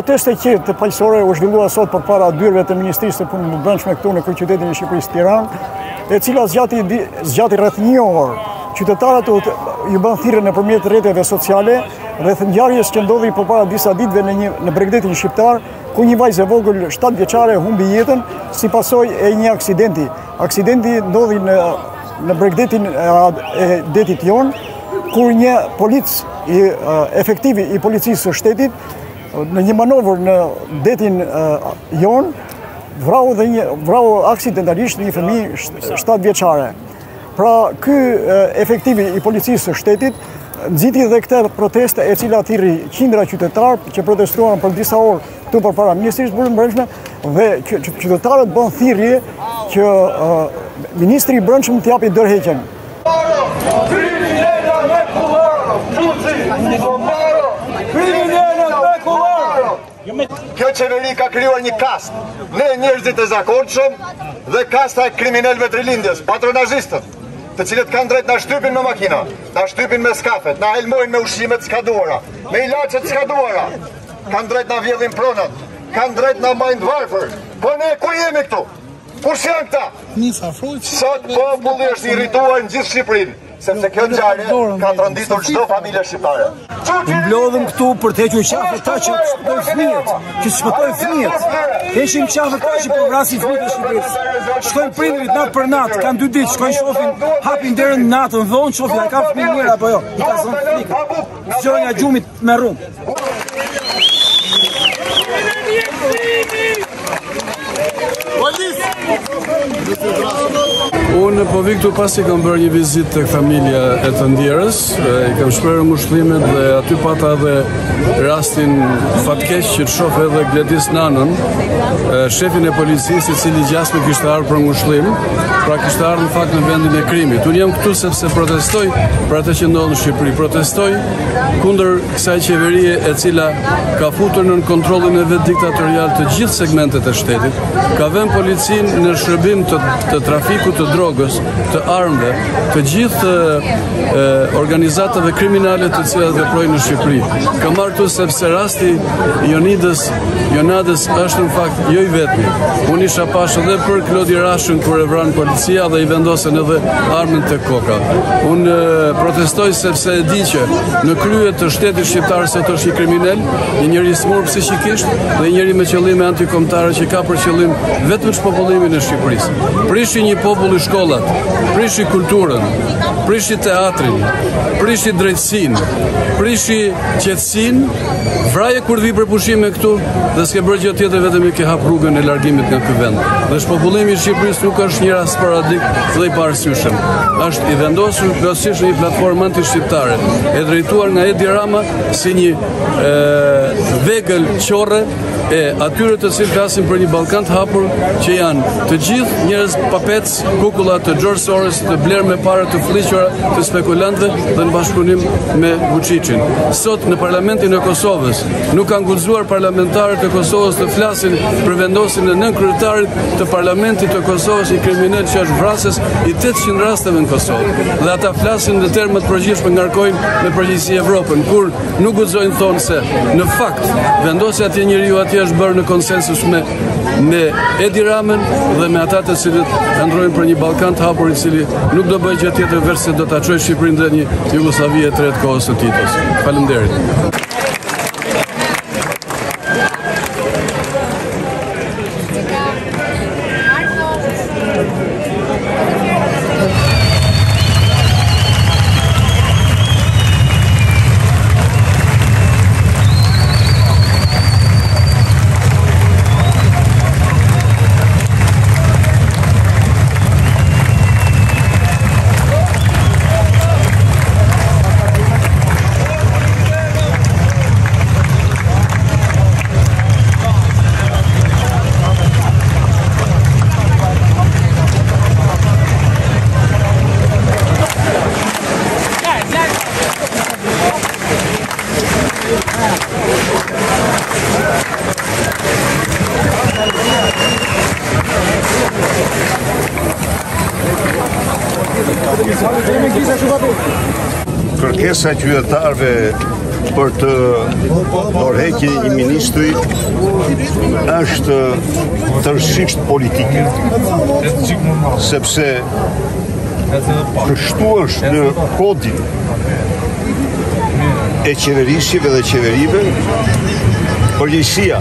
proteste të paqësore u zhvillua sot përpara dyerve të Ministrisë të Punëve të Brendshme këtu në kryeqytetin e Shqipërisë Tiranë, e cila zgjati rreth 1 orë. Qytetarët ju bën thirrje nëpërmjet rrjeteve sociale rreth ngjarjes që ndodhi përpara disa ditëve në Bregdetin shqiptar, ku një vajzë e vogël 7 vjeçare humbi jetën si pasojë e një aksidenti. Aksidenti ndodhi në Bregdetin e detit jon, kur një efektivi i policisë së shtetit në një manovër në detin jon vrau aksidentalisht një fëmijë 7 vjeçare. Pra, ky efektivi i policisë së shtetit nxiti dhe këtë proteste e cila thirri qindra qytetarë që protestuan për disa orë këtu përpara Ministrisë të Punëve të Brendshme dhe qytetarët bën thirrje që Ministri i Brendshëm t'i japi dorëheqjen. Kjo qeveri ka krijuar një kast, ne njerëzit e zakonshëm dhe kasta e kriminalëve të rilindjes, patronazhistët, të cilët kanë drejt na shtypin me makina, na shtypin me skafet, na helmojnë me ushqimet skaduara, me ilaçet skaduara, kanë drejt na vjedhin pronat, kanë drejt na majnë varfër. Po ne ku jemi këtu? Kush janë këta? Sot populli është irrituar në gjithë Shqipërinë, sepse kjo ngjarje ka tronditur çdo familje shqiptare. Mblodhëm këtu për të hequr qafë ata që shpëtojnë fëmijët. Heqim qafë ata që po vrasin fëmijët e Shqipërisë. Shkojnë prindrit natë për natë, kanë 2 ditë, shkojnë shohin, hapin derën natën, vonë shohin, a ka fëmijë mirë apo jo. I ka zonë frikë. Zgjojnë nga gjumit me rrumë. Unë po vi këtu pasi kam bërë një vizitë tek familja e të ndjerës, i kam shprehur ngushëllimet dhe aty pata edhe rastin fatkeq që të shoh edhe Gledis Nanën, shefin e policisë, i cili gjasmë kishte ardhur për ngushëllim, pra kishte ardhur në fakt në vendin e krimit. Unë jam këtu sepse protestoj për atë që ndodh në Shqipëri, protestoj kundër kësaj qeverie e cila ka futur nën kontrollin e vet diktatorial të gjithë segmentet e shtetit, ka vënë policinë në shërbim të trafikut të drogës, të armëve, të gjithë organizatave kriminale të cilat veprojnë në Shqipëri. Ka marrë këtu sepse rasti Jonadës është në fakt jo i vetmi. Unë isha pash edhe për Klodi Rashën kur e vran policia dhe i vendosen edhe armën tek koka. Unë protestoj sepse e di që në krye të shtetit shqiptar sot është një kriminal, një njeri i smur psiqikisht dhe një njeri me qëllime antikombëtare që ka për qëllim vetëm shpopullimin e Shqipërisë. Prishi një popull i shkollat, prishi kulturën, prishi teatrin, prishi drejtësinë, prishi qetësinë, vraje kur vi për pushime këtu dhe s'ke bërë gjë tjetër vetëm i ke hap rrugën e largimit nga ky vend. Dhe shpopullimi i Shqipërisë nuk është një rast sporadik dhe i parësyeshëm. Është i vendosur plotësisht në një platformë anti-shqiptare, e drejtuar nga Edi Rama si një vegël qorre e atyre të cilët flasin për një Ballkan të hapur që janë të gjithë njerëz papec, kukulla të George Soros, të blerë me parë të fllihura, të spekulantëve dhe në bashkëpunim me Vučićin. Sot në Parlamentin e Kosovës nuk kanë guxuar parlamentarët e Kosovës të flasin për vendosjen e nënkryetarit të Parlamentit të Kosovës, i kriminal që është vrasës i 800 rasteve në Kosovë. Dhe ata flasin në terma të përgjithshëm, ngarkojnë me përgjithësi Evropën, kur nuk guxojnë thonë se në fakt vendosja e njeriu atje është bërë në konsensus me Edi Ramën dhe me ata të cilët ndrojnë për një Ballkan të hapur i cili nuk do bëjë gjë tjetër veç se do ta çojë Shqipërinë në një Jugosllavi e tretë kohës së Titos. Faleminderit. Kërkesa e qytetarëve për të dorëheqjen e një ministri është tërësisht politike, sepse kështu është në kodin e qeverisjeve dhe qeverive, përgjegjësia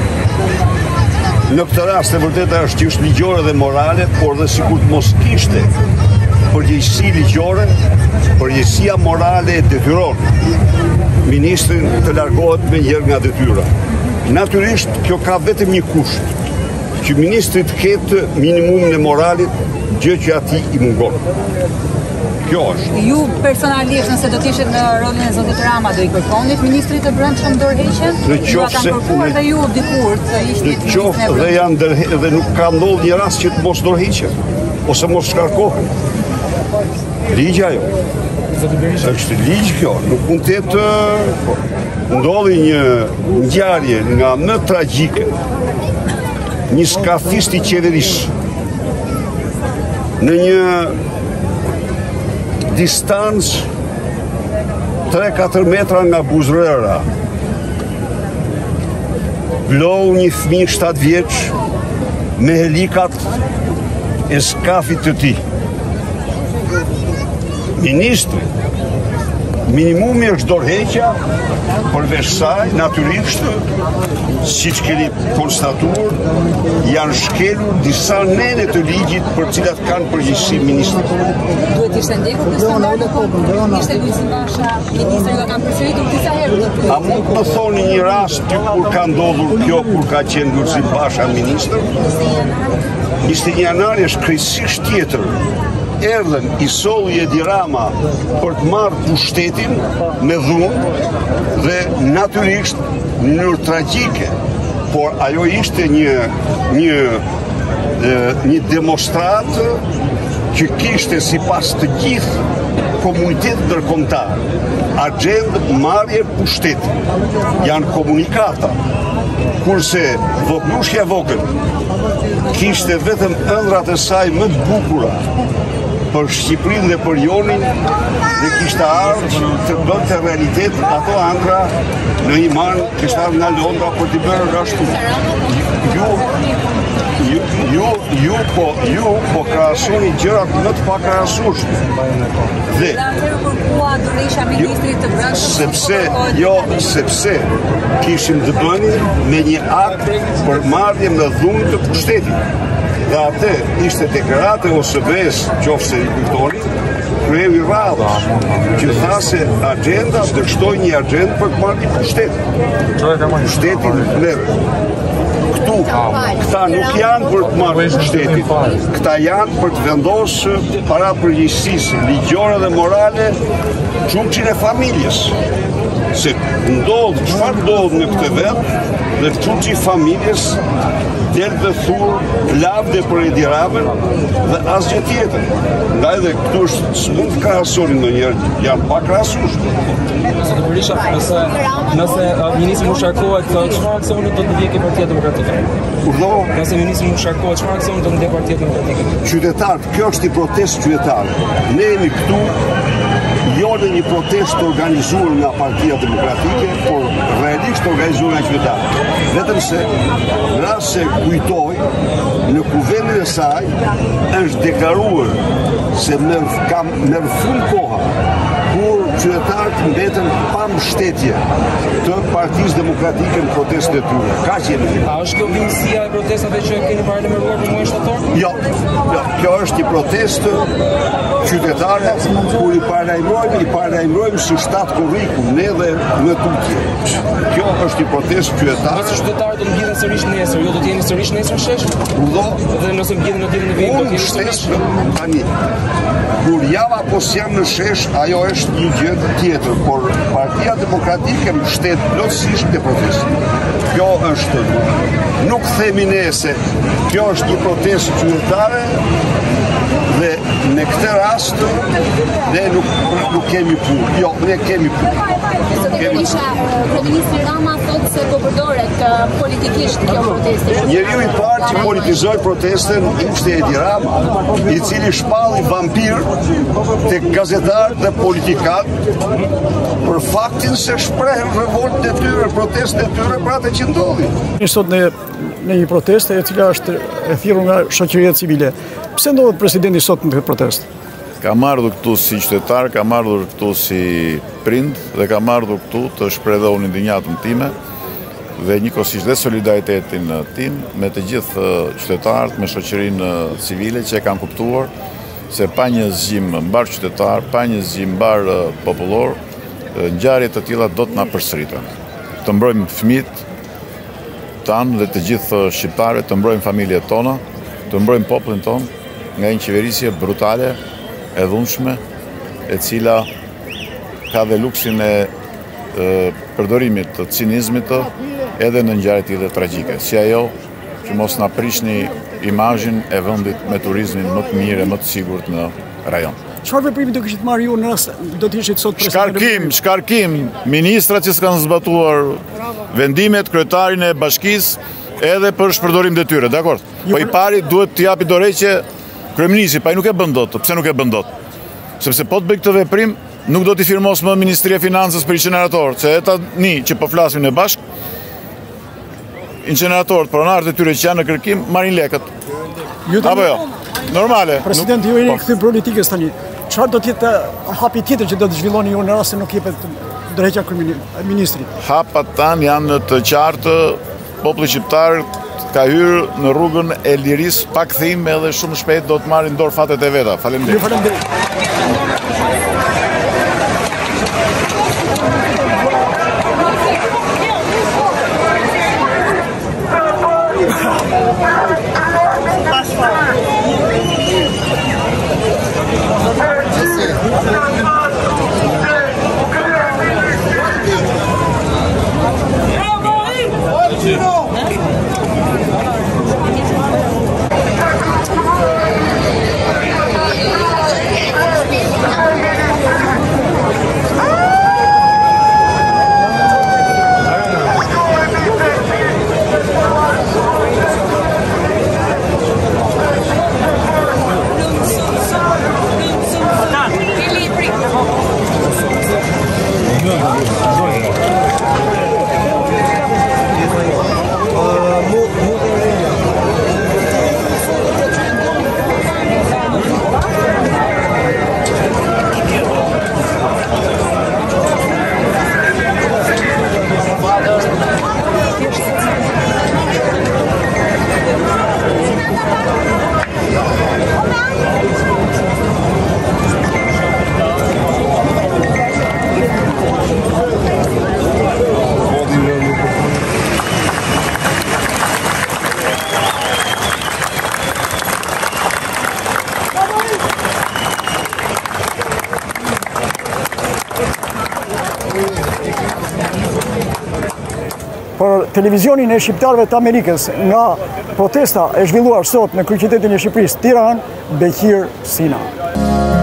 në këtë rast e vërteta është që është ligjore dhe morale, por dhe sikur të mos kishte përgjegjësi ligjore, përgjegjësia morale e detyron ministrin të largohet me njërë nga detyra. Natyrisht, kjo ka vetëm një kusht, që ministri të ketë minimumin e moralit, gjë që ati i mungon. Kjo është. Ju personalisht, nëse do të ishit në rolin e zotit Rama, do i kërkonit ministrit të brendshëm dorëheqjen? Në qoftë se dhe ju dikur të ishit në qoftë dhe janë dhe nuk ka ndodhur një rast që të mos dorëheqen ose mos shkarkohen. Ligja ajo. Është ligj kjo, nuk mund të jetë ndodhi një ngjarje nga më tragjike. Një skafist i qeverisë në një distancë 3-4 metra nga buzërëra blau një fëmijë 7 vjeç me helikat e skafit të tij. Ministri, minimumi është dorëheqja, përveç saj, natyrisht, siç keni konstatuar, janë shkelur disa nene të ligjit për cilat kanë përgjegjësi ministri. Duhet ishte ndjekur këtë standard apo ishte Lulzim Basha, ministri ka kanë përsëritur disa herë. A mund të thoni një rast kur ka ndodhur kjo, kur ka qenë Lulzim Basha ministër? 21 janar është krejtësisht tjetër. Erdhen i solli Edi Rama për të marrë pushtetin me dhunë dhe natyrisht në mënyrë tragjike, por ajo ishte një demonstrat që kishte sipas të gjithë komunitetit ndërkombëtar agjendë marrje pushteti. Janë komunikata, kurse voglushja vogël kishte vetëm ëndrat e saj më të bukura për Shqipërinë dhe për Jonin dhe kishte ardhur të bënte realitet ato ëndra në iman kishte ardhur nga Londra për t'i bërë ashtu. Ju po krahasoni gjërat më të pakrahasueshme. Dhe sepse kishim të bënim me një akt për marrje me dhunë të pushtetit. Dhe atë ishte deklarate OSB-s, qofse i kuptoni, kreu i radhës, që tha se agenda dështoi një agendë për të marrë pushtetin. Pushtetin neve. Këta nuk janë për të marrë pushtetin. Këta janë për të vendosur para përgjegjësisë ligjore dhe morale çuçin e familjes. Se çfarë ndodh në këtë vend dhe çuçi i familjes del dhe thurë lavde për Edi Ramën dhe asgjë tjetër. Nga edhe këtu s'mund të krahasonin ndonjëherë, janë pa krahasueshme. Nëse ministri Musharkohet thotë çfarë aksioni do të ndjekë Partia Demokratike? Nëse ministri Musharkohet çfarë aksioni do të ndjekë Partia Demokratike? Qytetarët, kjo është një protestë qytetare. Ne jemi këtu jo në një protestë organizuar nga Partia Demokratike, por realisht organizuar nga qytetarët. Vetëm se në rast se kujtoj, në kuvendin e saj është deklaruar se merr fund koha kur qytetarët mbeten pa mbështetje të Partisë Demokratike në protestën e tyre. Kaq jemi. A është kjo vinësia e protestave që keni paralemëruar për muajin shtator? Jo, kjo është një protestë qytetare kur i paralajmërojmë si shtat kurriku, ne dhe në tutje. Kjo është një protestë qytetare. Nëse qytetarët do të mbledhen sërish nesër, jo do të jeni sërish nesër shesh? Dhe nëse mbledhen në ditën e vitit do të jeni sërish? Tani, kur java apo jam në shesh, ajo është një gjë tjetër, por Partia Demokratike mbështet plotësisht te protesti. Kjo është nuk themi ne se kjo është një protestë qytetare dhe në këtë rast ne nuk kemi punë. Jo, ne kemi punë. Kryeministri Rama thotë se po përdoret politikisht kjo protestë. Njeriu i parë që politizoi protestën ishte Edi Rama, i cili shpalli vampir tek gazetarët dhe politikanë për faktin se shprehen revoltën e tyre, protestën e tyre për atë që ndodhi. Sot në një protestë e cila është e thirrur nga shoqëria civile. Pse ndodhet presidenti sot në këtë protestë? Kam ardhur këtu si qytetar, kam ardhur këtu si prind dhe kam ardhur këtu të shprehoj ndinjatën time dhe njëkohësisht dhe solidaritetin tim me të gjithë qytetarët, me shoqërinë civile që e kanë kuptuar se pa një zgjim mbar qytetar, pa një zgjim mbar popullor, ngjarje të tilla do të na përsëriten. Të mbrojmë fëmijët tanë dhe të gjithë shqiptarët, të mbrojmë familjet tona, të mbrojmë popullin tonë nga një qeverisje brutale, e dhunshme, e cila ka dhe luksin e përdorimit të cinizmit edhe në ngjarje të tilla tragjike, si ajo që mos na prishni imazhin e vendit me turizmin më të mirë e më të sigurt në rajon. Çfarë veprimi do kishit marrë ju nëse do të ishit sot president? Shkarkim, ministrat që s'kanë zbatuar vendimet, kryetarin e bashkisë edhe për shpërdorim detyre, dakord? Po i pari duhet të japi dorëheqje kryeministri, pa i nuk e bën dot. Pse nuk e bën dot? Sepse po të bëj këtë veprim, nuk do t'i firmos më Ministria e Financës për incinerator, se e tani që po flasim në bashk, incineratorët, pronarët e tyre që janë në kërkim, marrin lekët. Apo jo? Normale. Presidenti, ju jeni këthy politikës tani. Çfarë do të jetë hapi tjetër që do të zhvilloni ju në rast se nuk jepet drejtja kryeministrit? Hapat tanë janë të qartë, populli shqiptar ka hyrë në rrugën e lirisë pa kthim edhe shumë shpejt do të marrin dorë fatet e veta. Faleminderit. Por televizionin e shqiptarëve të Amerikës nga protesta e zhvilluar sot në kryeqytetin e Shqipërisë, Tiranë, Bekir Sina.